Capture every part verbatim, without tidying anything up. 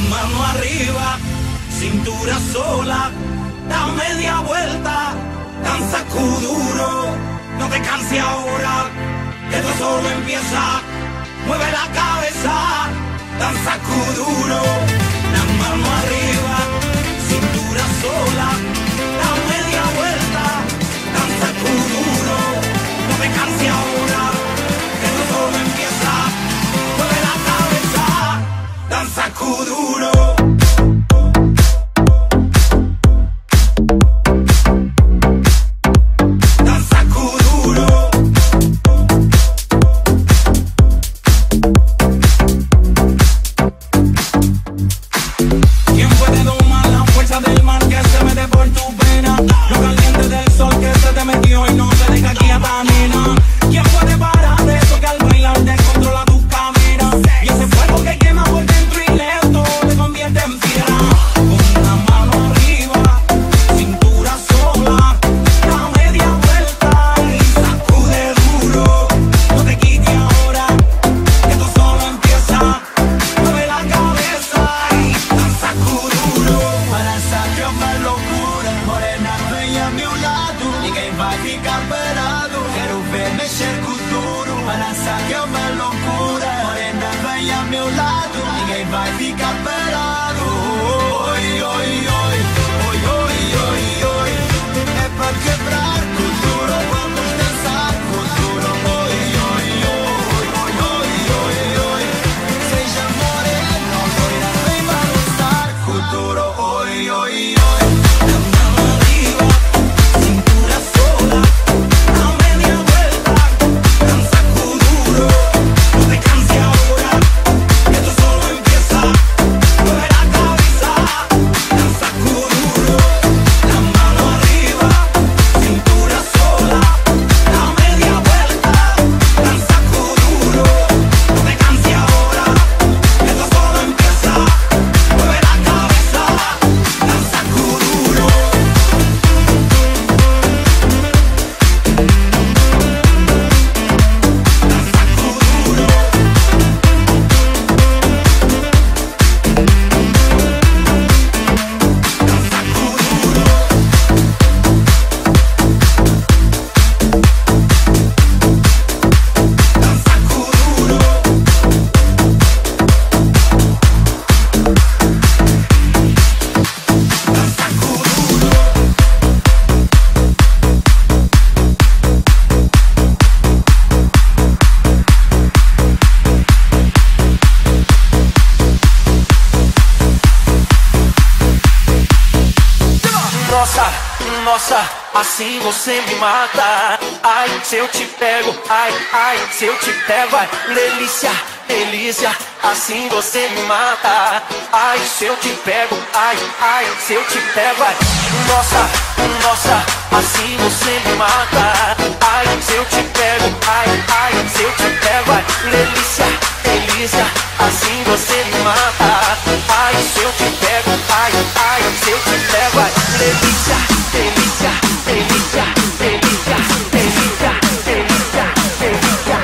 mano arriba, cintura sola, da media vuelta, danza kuduro, no te canses ahora, que esto solo empieza, mueve la cabeza, danza kuduro, la mano arriba, cintura sola, da media vuelta, danza kuduro, no te canses ahora, que esto solo empieza, mueve la cabeza, danza kuduro. Assim você me mata. Ai, se eu te pego, ai, ai, se eu te pego, ai, delícia, delícia. Assim você me mata. Ai, se eu te pego, ai, ai, se eu te pego, ai, nossa, nossa. Assim você me mata. Ai, se eu te pego, ai, ai, se eu te pego, ai, delícia, delícia. Assim você me mata. Ai, se eu te pego, ai, ai, se eu te pego, ai, delícia, delícia. Delícia, delícia, delícia, delícia, delícia,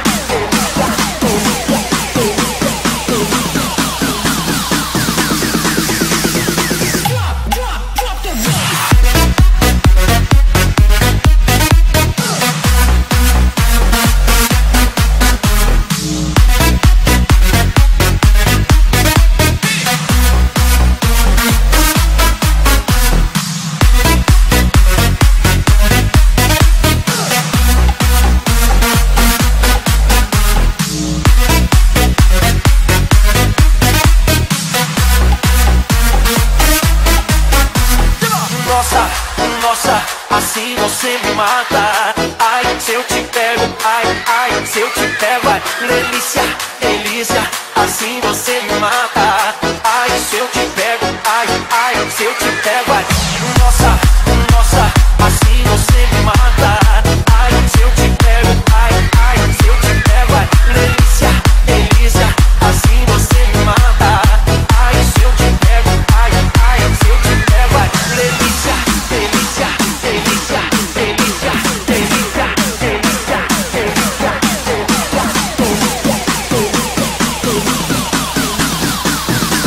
assim você me mata. Ai, se eu te pego, ai, ai, se eu te pego, ai, delícia, delícia. Assim você me mata. Ai, se eu te pego, ai, ai, se eu te pego, ai, nossa, nossa. Assim você me mata. Ai, se eu te pego, ai, ai, se eu te pego, ai, delícia, delícia. Assim você me mata. Ai, se eu te pego, ai, ai, se eu te pego, ai, delícia, delícia, delícia, delícia, delícia, delícia, delícia, delícia, delícia.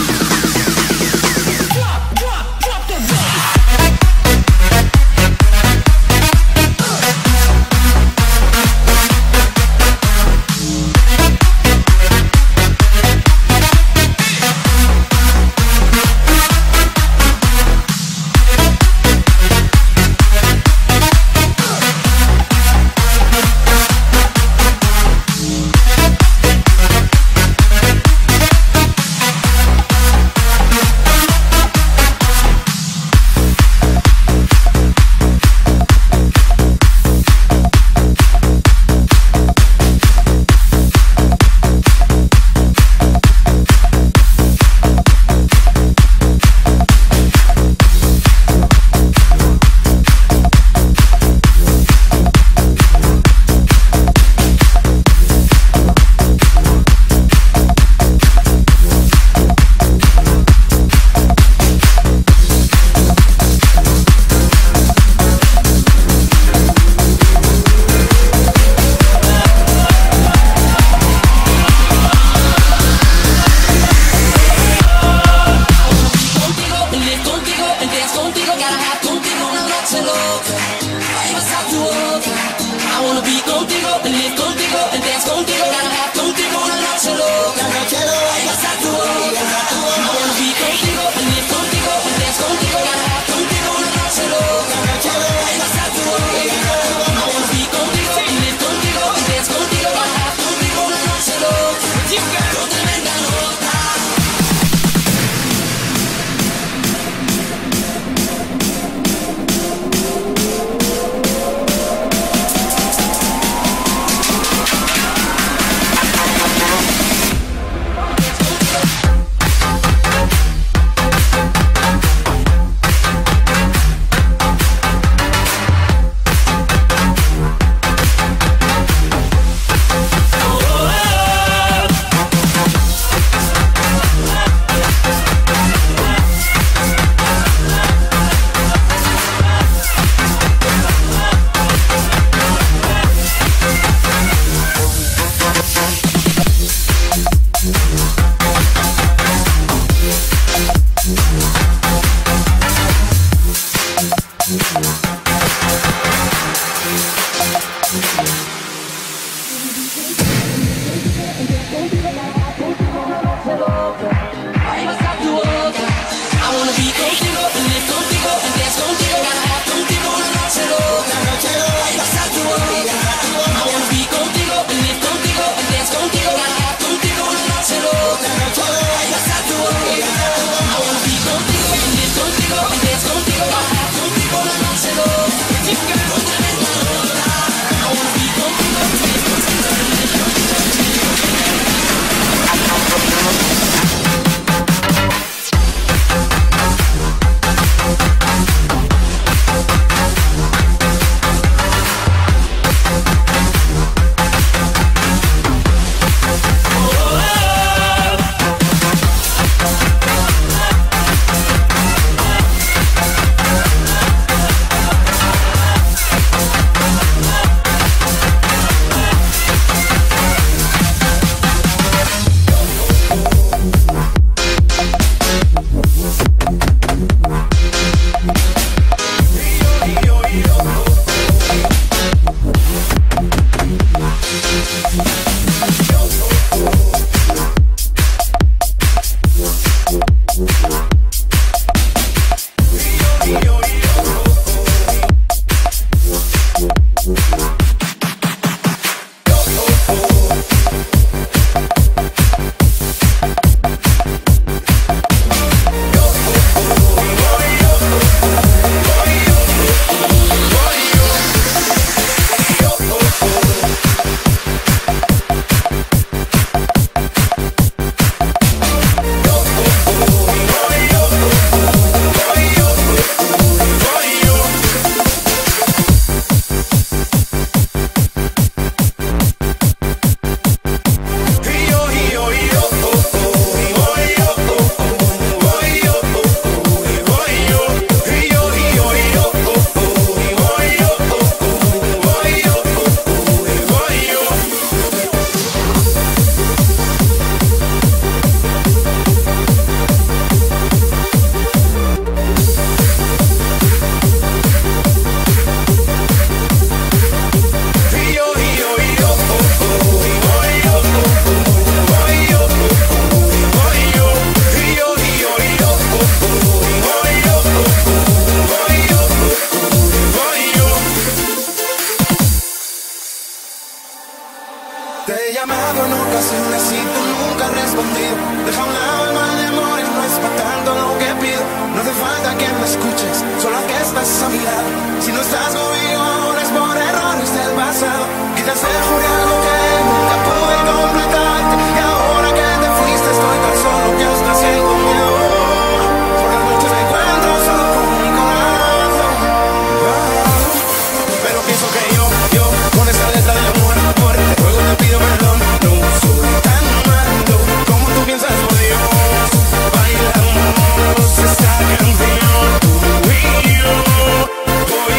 contigo, gotta have contigo una noche loca. I was out to walk. I wanna be contigo, and live contigo, and dance contigo, gotta have contigo una noche loca. I was out to walk. I wanna be contigo, and live contigo, and dance contigo, gotta have contigo una noche loca. I was out to walk. I wanna be contigo, and live contigo, and dance contigo, gotta have contigo una noche loca. Con tremenda nota. Bailamos esta canción, tú y yo.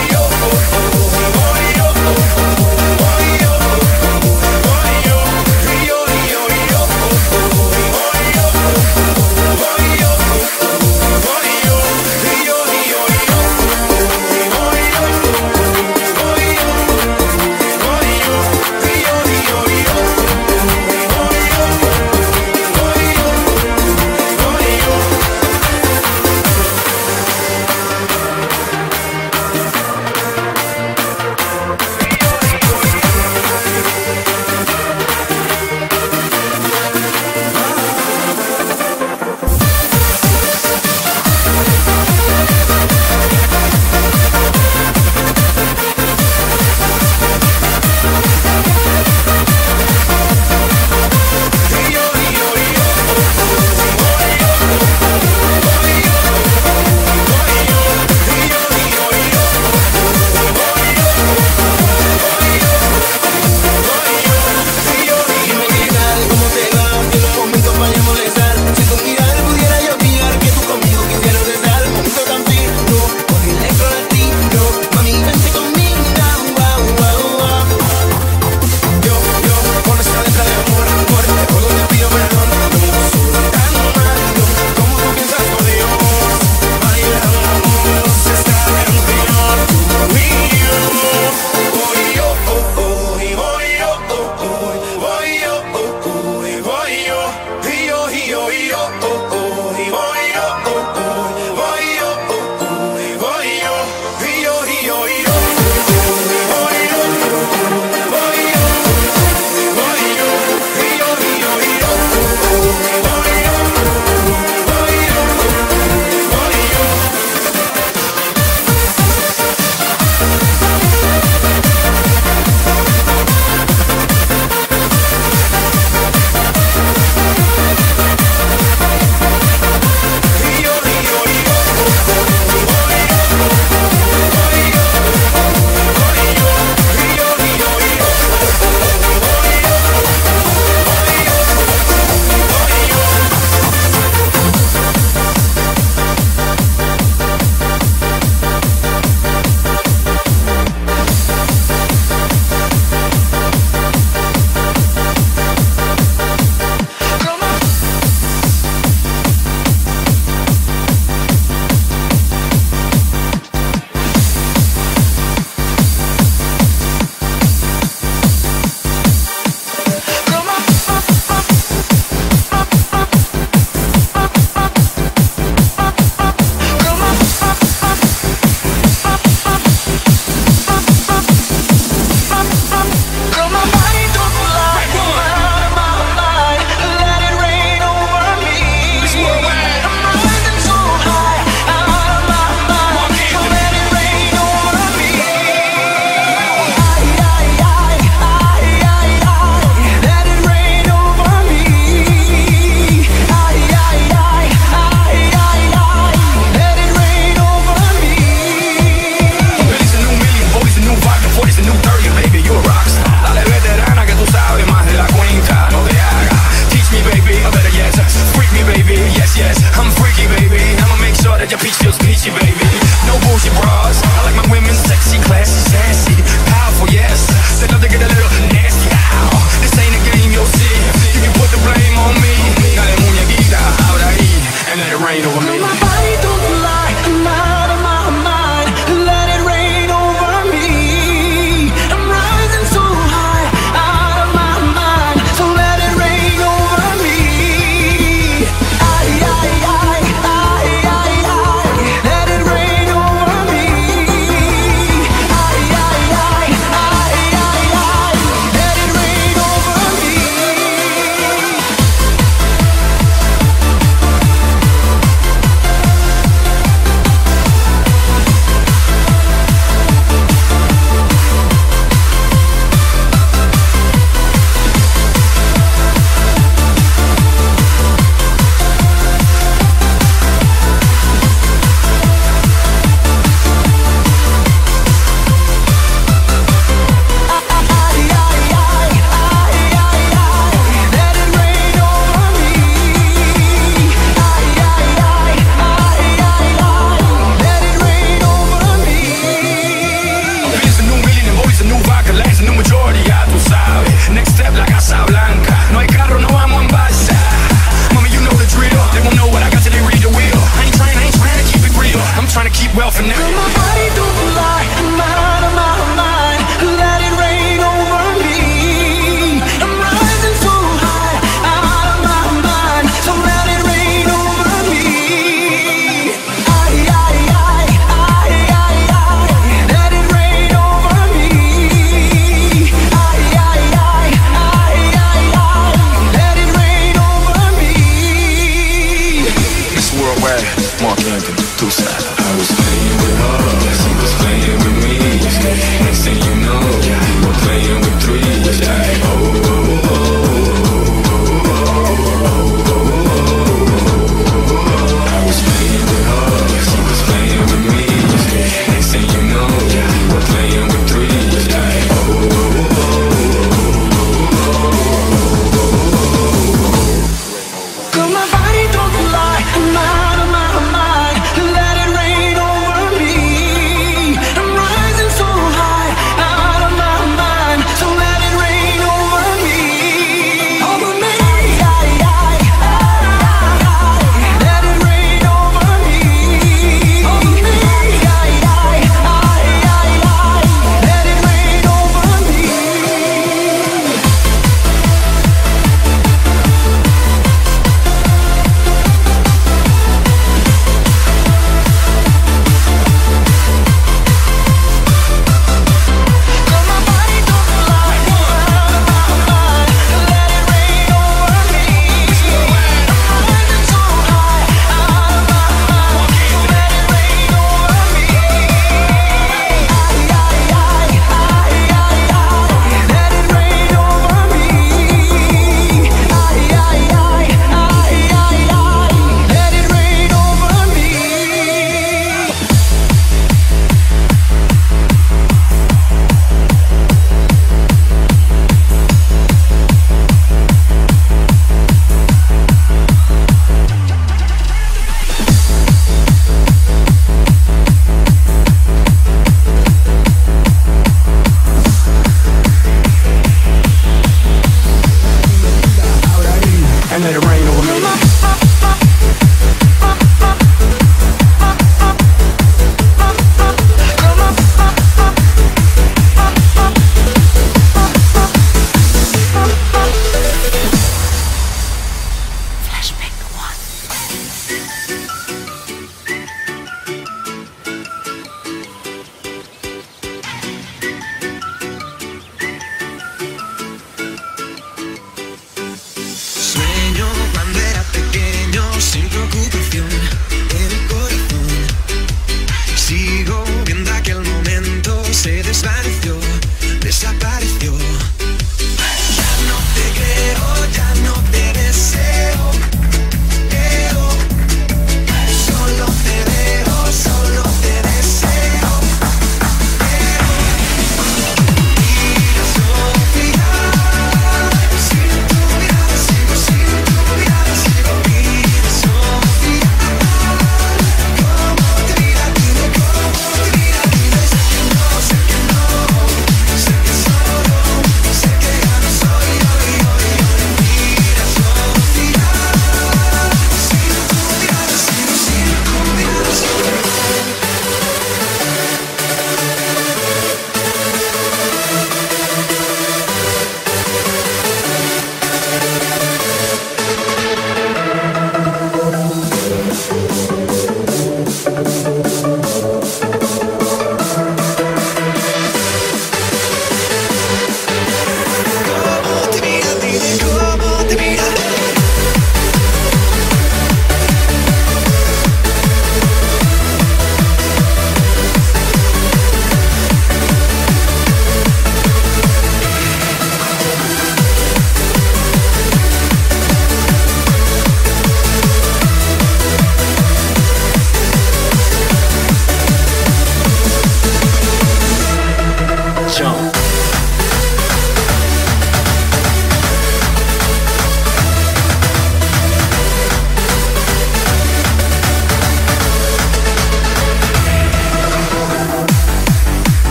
Sé que solo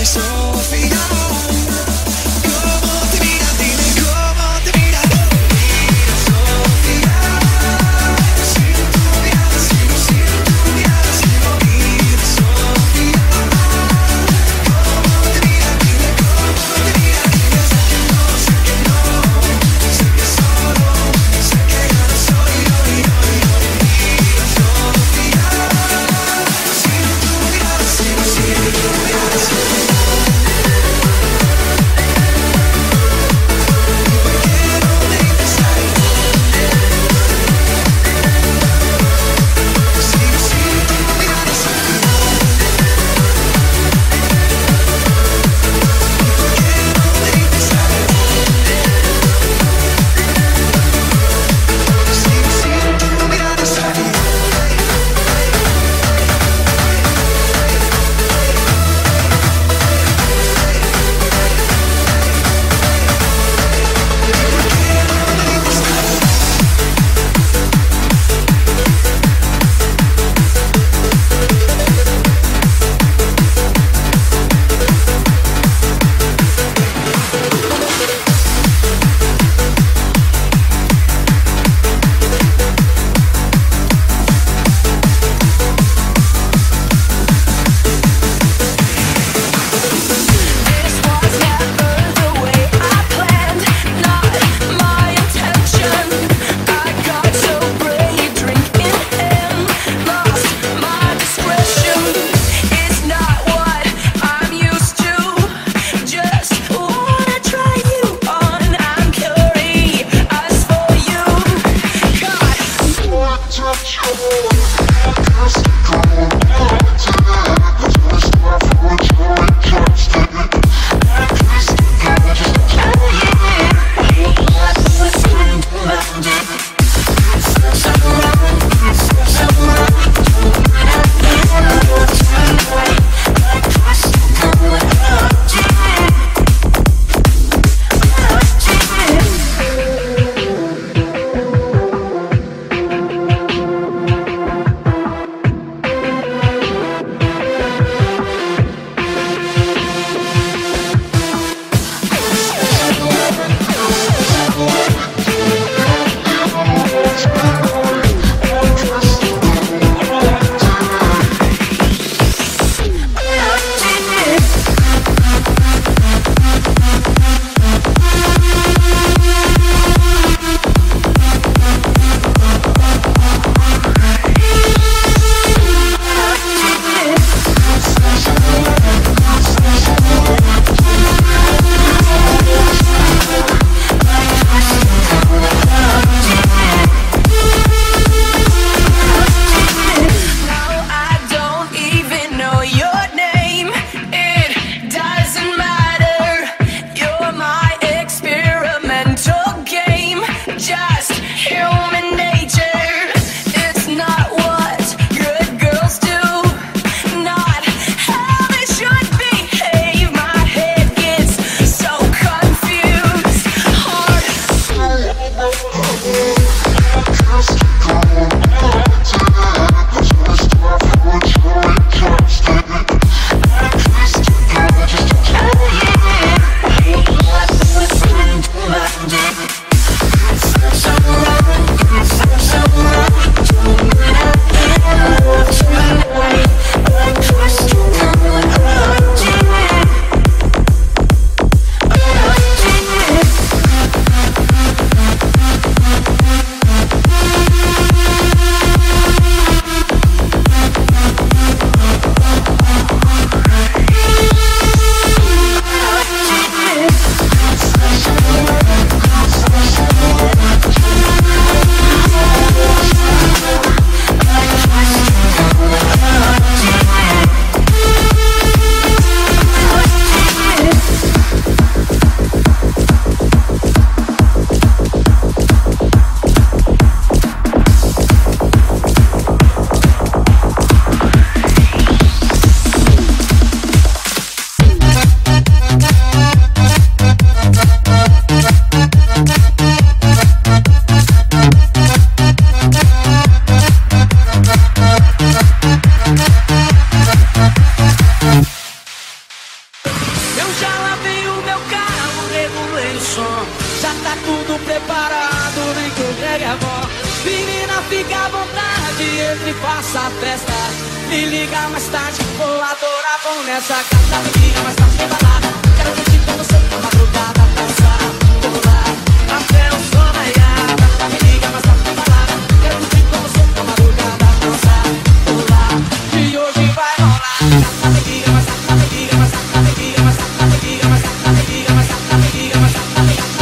Dime Sofía, ¿cómo te mira? Dime cómo te mira. Mira Sofía, sin tu mirada, sigo sin tu mirada, sigo. Mira Sofía, ¿cómo te mira? Dime cómo te mira. Dime sé que no, sé que no, sé que solo, sé que ya no soy yo, yo, yo. Mira Sofía, sin tu mirada, sigo sin tu mirada, sigo. entre e faça a festa. Me liga mais tarde, vou adorar, vamos nessa gata. Me liga mais tarde, tem balada. Quero curtir com você na madrugada, dançar, pular, até o sol raiar. Me liga mais tarde, tem balada. Quero curtir com você na madrugada, dançar, pular, que hoje vai rolar. Me liga mais tarde, me liga mais tarde, me liga mais tarde, me liga mais tarde, me liga mais tarde, me liga mais tarde.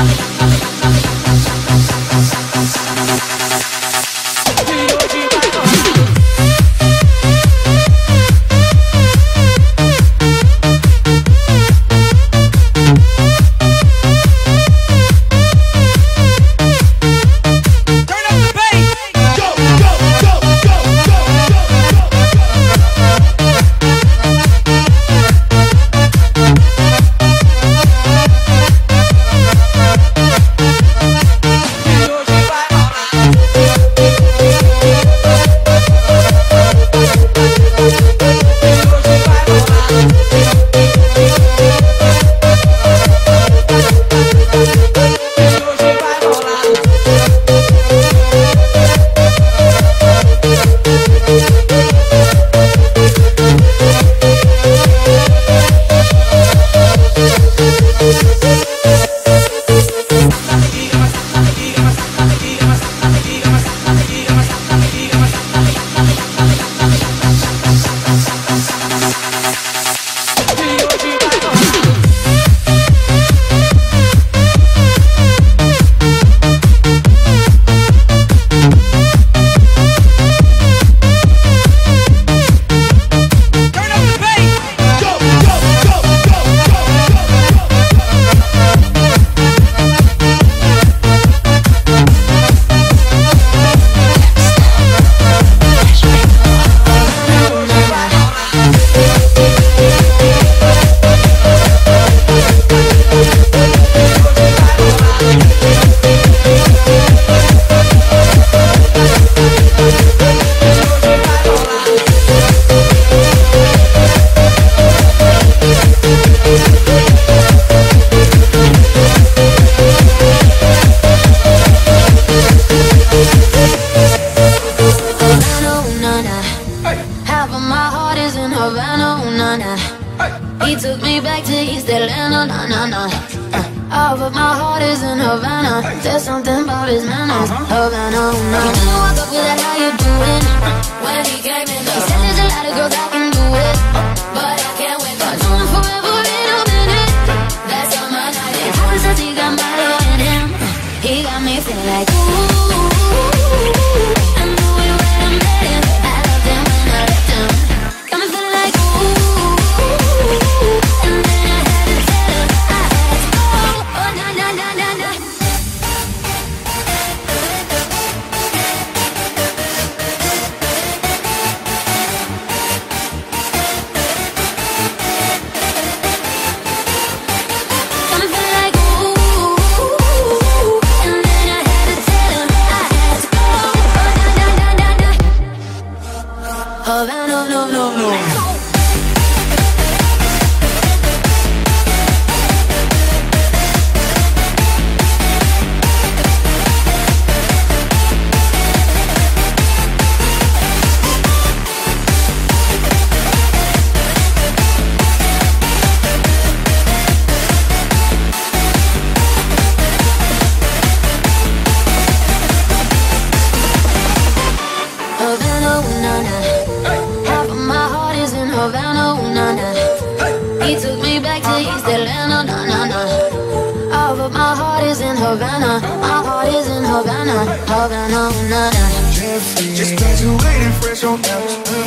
Just graduated fresh on Amsterdam.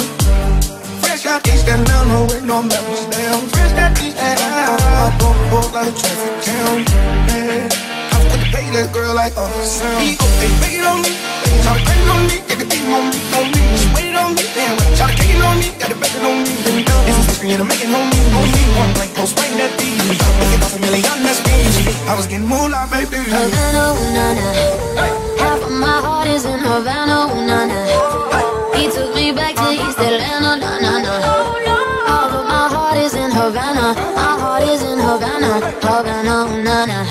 Fresh out East Atlanta with no members down. Fresh out East Atlanta, I don't hold like a traffic jam. Man, I was gonna pay that girl like a sound. He go, they make it on me, they try to bang on me, get the beat on me, on me. She waited on me, damn right, try to take it on me, got the back on me, then down. This is history and I'm making on me, on me. One blank post, bring that beat. Make it off a million, that's me. I was getting moolah, baby. Havana, ooh, na, na. Half of my heart is in Havana, ooh, na, na. He took me back to East Atlanta, na, na, na. All of my heart is in Havana. My heart is in Havana, Havana, ooh, na, na.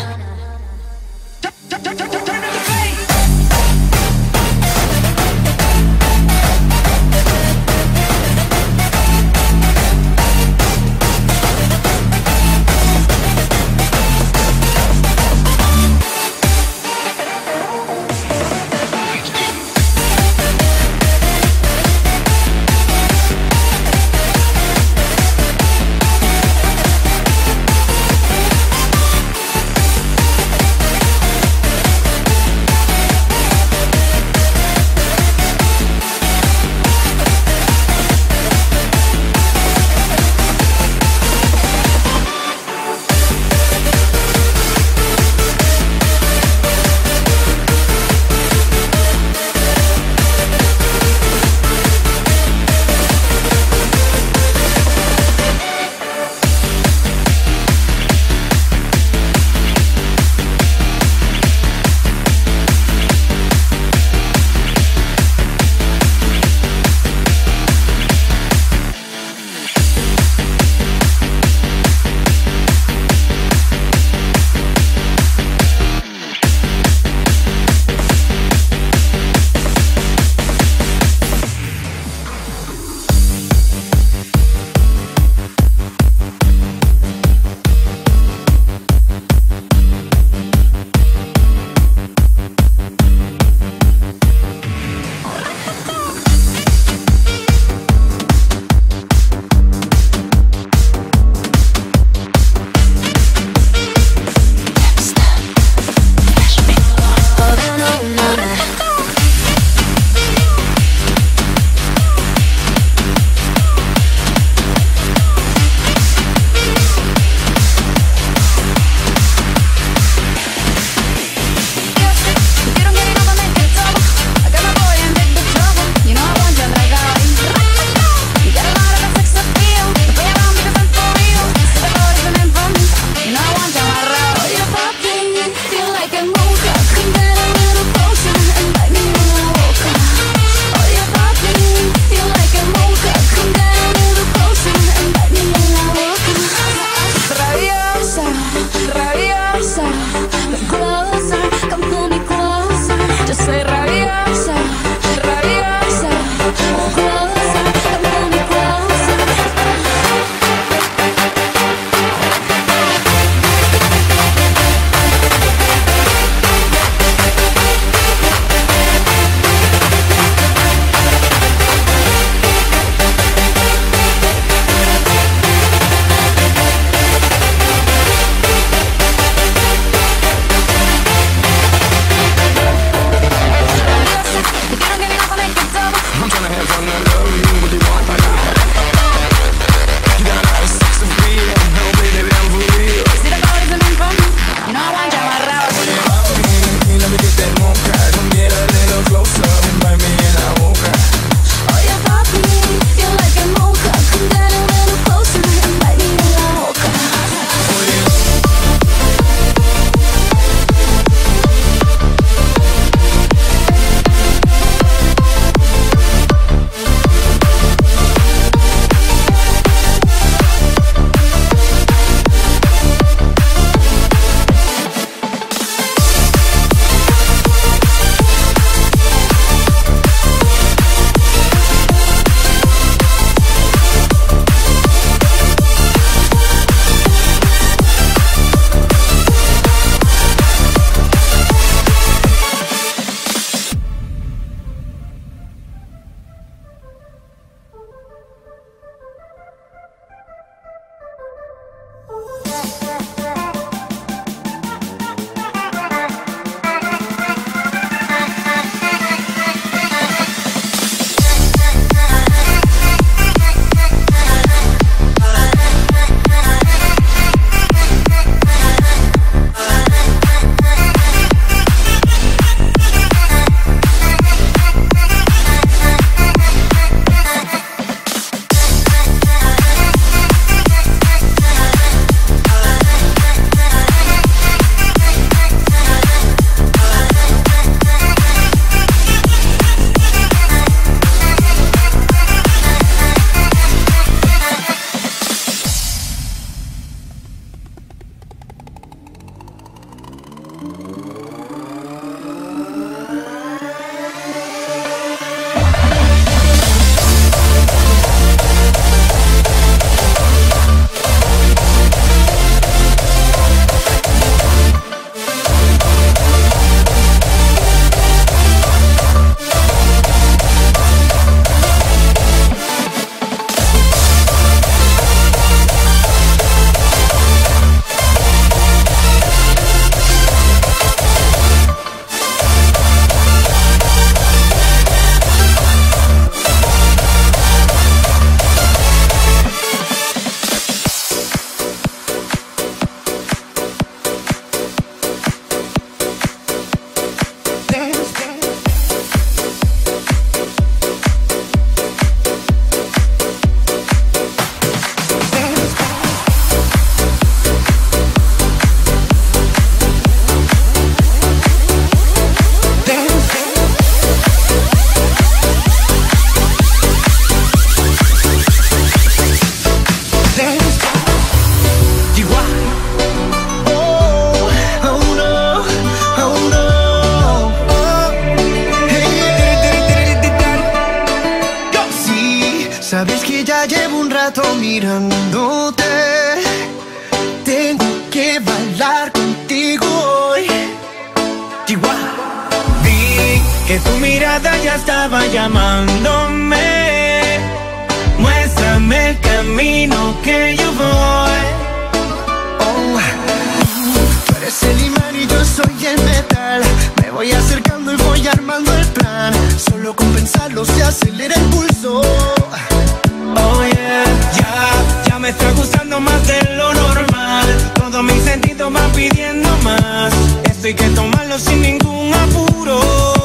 mirándote. Tengo que bailar contigo hoy. Chihuahua. Vi que tu mirada ya estaba llamándome. Muéstrame el camino que yo voy. Oh, tú eres el imán y yo soy el metal. Me voy acercando y voy armando el plan. Solo con pensarlo se acelera el pulso. Oh yeah, ya, ya me está gustando más de lo normal. Todos mis sentidos van pidiendo más. Esto hay que tomarlo sin ningún apuro.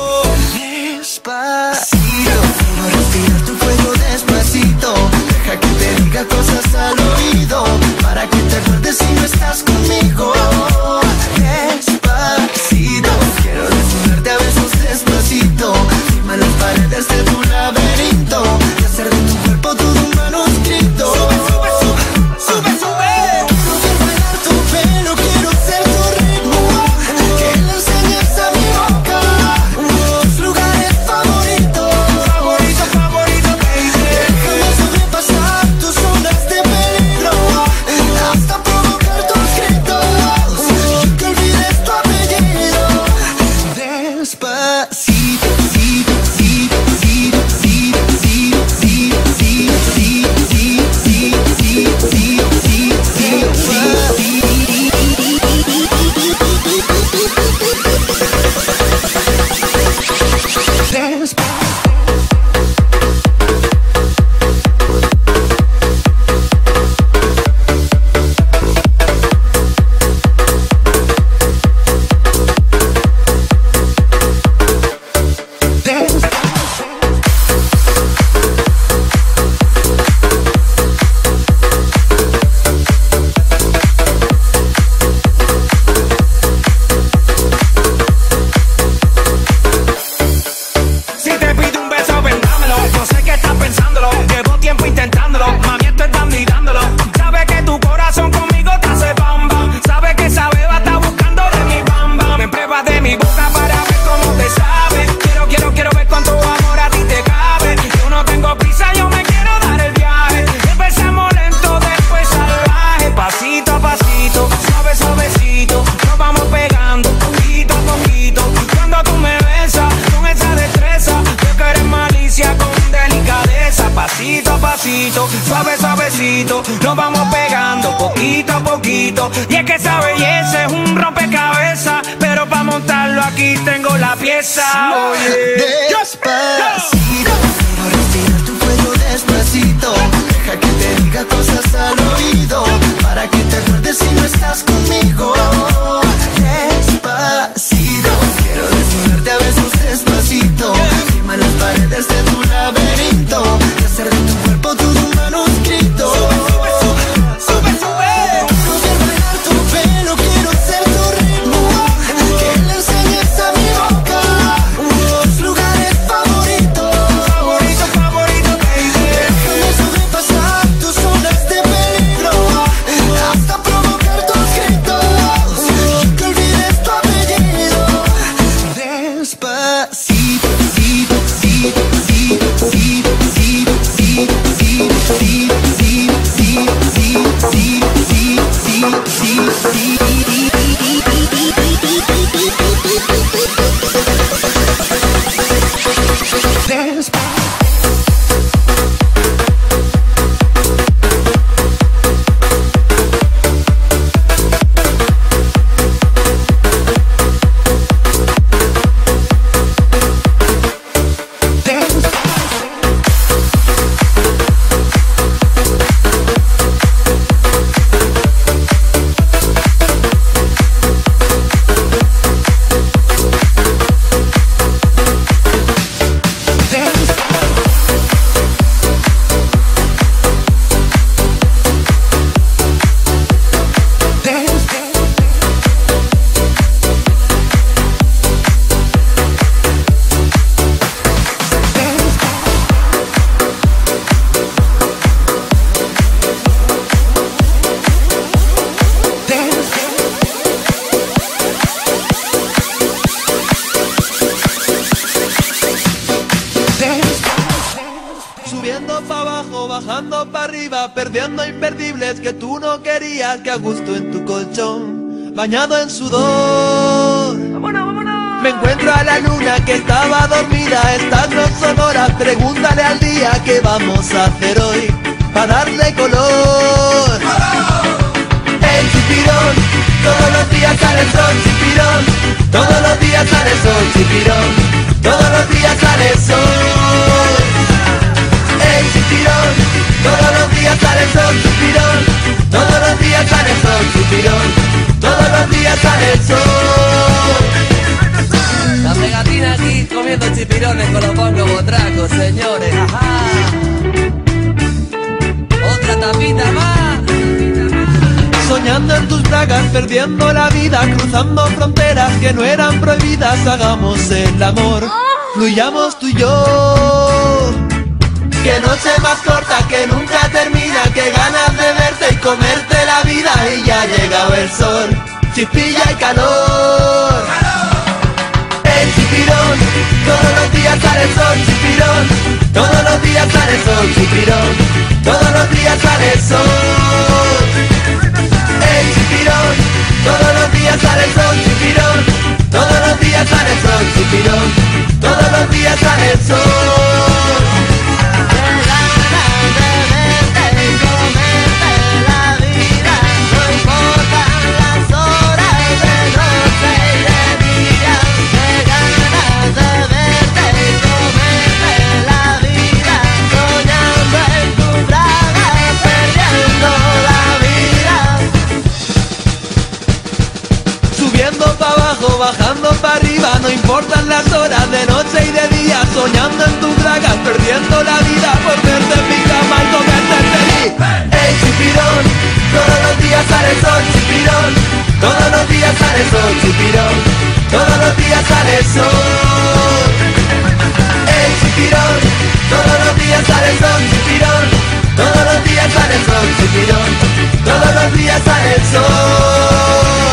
Despacito, quiero respirar tu fuego despacito. Deja que te diga cosas al oído, para que te acuerdes si no estás conmigo. Despacito, quiero desnudarte a besos despacito. Firma las paredes de tu laberinto y hacer de tu cuerpo todo un manuscrito. Sube, sube, sube, sube, sube. Quiero ver bailar tu pelo, quiero ser tu ritmo. Que le enseñes a mi boca tus lugares favoritos. Favorito, favorito, baby. Déjame sobrepasar tus zonas de peligro, hasta provocar tus gritos y que olvides tu apellido. Despacito, cito, cito, cito, cito, cito, cito, cito, cito, cito, cito, cito, Si te pido un beso, vendámelo. Yo sé que estás pensándolo. Llevo tiempo intentándolo. Mami, esto es dando y dándolo. Sabe que tu corazón conmigo te hace bam bam. Sabe que esa beba está buscando de mi bam bam. Me pruebas de mi boca para ver cómo te sabe. Quiero, quiero, quiero ver cuánto amor a ti te cabe. Yo no tengo prisa, yo me quiero dar el viaje. Empezamos lento, después salvaje. Pasito a pasito, suave, suavecito. Nos vamos pegando poquito a poquito. Cuando tú me besas con esa destreza, yo que eres malicia con delicadeza. Pasito a pasito, suave, suavecito. Nos vamos pegando poquito a poquito. Y es que esa belleza es un rompecabezas, pero para montarlo aquí tengo la pieza. Oye, despacito, quiero respirar tu fuego despacito. Deja que te diga cosas al oído, para que te acuerdes si no estás conmigo. Despacito, quiero desnudarte a besos despacito. Firma las paredes de tu laberinto y hacer de tu cuerpo todo un manuscrito. Sube, sube, sube, sube. Quiero ver bailar tu pelo, quiero ser tu ritmo. Que le enseñes a mi boca tus lugares favoritos. Favorito, favorito, baby. Déjame sobrepasar tus zonas de peligro viendo imperdibles que tú no querías, que a gusto en tu colchón, bañado en sudor. ¡Vámonos, vámonos! Me encuentro a la luna que estaba dormida, estas no son horas, pregúntale al día qué vamos a hacer hoy, para darle color. El chipirón, todos los días sale el sol, chipirón, todos los días sale el sol, chipirón, todos los días sale el sol. El chipirón, todos los días sale el sol, chipirón, todos los días sale el sol, chipirón, todos los días sale el sol. La pegatina aquí comiendo chipirones con los bongos botracos, señores, ajá. Otra tapita más. Soñando en tus bragas, perdiendo la vida, cruzando fronteras que no eran prohibidas. Hagamos el amor, fluyamos tú y yo. Que noche más corta, que nunca termina, que ganas de verte y comerte la vida. Y ya ha llegado el sol, chispilla y calor. El chipirón, todos los días sale el sol, chipirón, todos los días sale el sol, chipirón, todos los días sale el sol. El chipirón, todos los días sale el sol, chipirón, todos los días sale el sol, chipirón, todos los días sale el sol. Bajando para arriba, no importan las horas de noche y de día, soñando en tus bragas, perdiendo la vida por verte en mi cama y comerte feliz. El chipirón, todos los días sale el sol, chipirón, todos los días sale el sol, chipirón, todos los días sale el sol. El chipirón, todos los días sale el sol, chipirón, todos los días sale el sol, chipirón, todos los días sale el sol.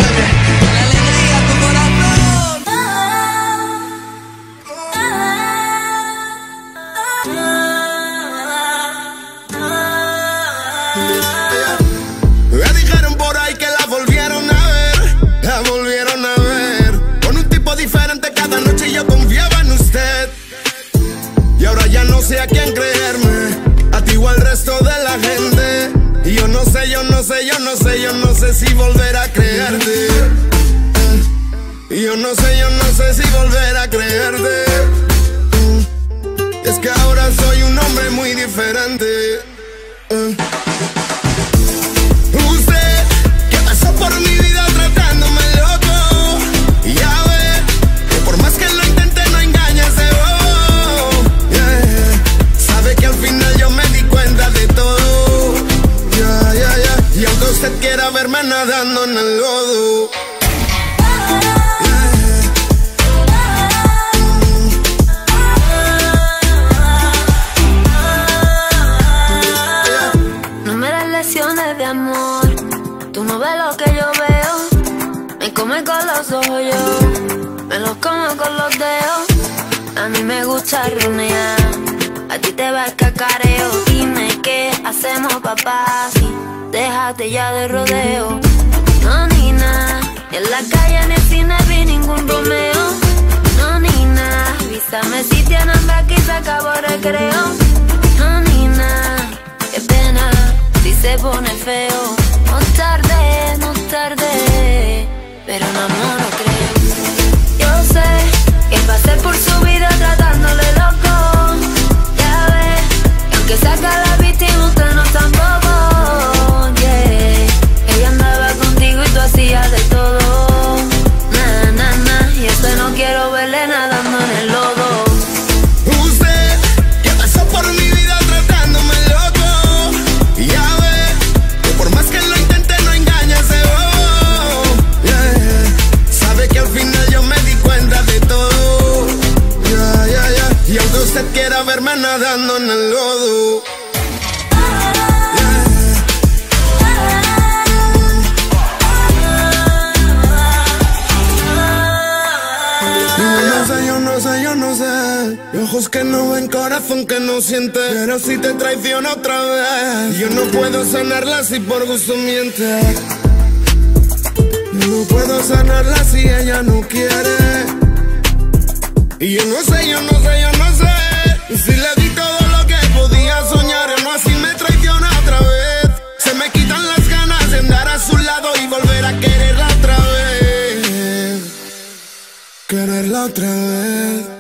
Me dijeron por ahí que la volvieron a ver, la volvieron a ver, con un tipo diferente cada noche yo confiaba en usted. Y ahora ya no sé a quién creerme, a ti o al resto de la gente. Y yo no sé, yo no sé, yo no sé, yo no sé si volver a creerte. Y yo no sé, yo no sé si volver a creerte. Es que ahora soy un hombre muy diferente. Usted que pasó por mi vida tratándome loco, y ya ve que por más que lo intente no engaña ese bobo. Yeah. Sabe que al final yo me di cuenta de todo. Ya, ya, ya. Y aunque usted quiera verme nadando en el lodo, de amor, tú no ves lo que yo veo, me come con los ojos yo, me los como con los dedos. A mí me gusta runear, a ti te va el cacareo. Dime qué hacemos, papá, si déjate ya de rodeo. No, ni nada, en la calle ni el cine vi ningún Romeo. No, ni nada, avísame si tienen hambre, aquí se acabó el recreo. No, ni nada, qué pena si se pone feo. No tarde, no tarde, pero no, no lo creo. Yo sé que pasé por su vida tratándole loco. Ya ves, que aunque saca la víctima usted no tampoco. Yeah, ella andaba contigo y tú hacías de todo. Na, na, na, y usted no quiero verle nadando en el lodo. usted que pasó por mi vida tratándome loco, y ya ve que por más que lo intente no engaña ese bobo. Yeah. Y ojos que no ven, corazón que no siente. Pero si te traiciona otra vez, yo no puedo sanarla si por gusto miente. No puedo sanarla si ella no quiere. Y yo no sé, yo no sé, yo no sé si le di todo lo que podía soñar. No, así me traiciona otra vez. Se me quitan las ganas de andar a su lado y volver a quererla otra vez. Quererla otra vez.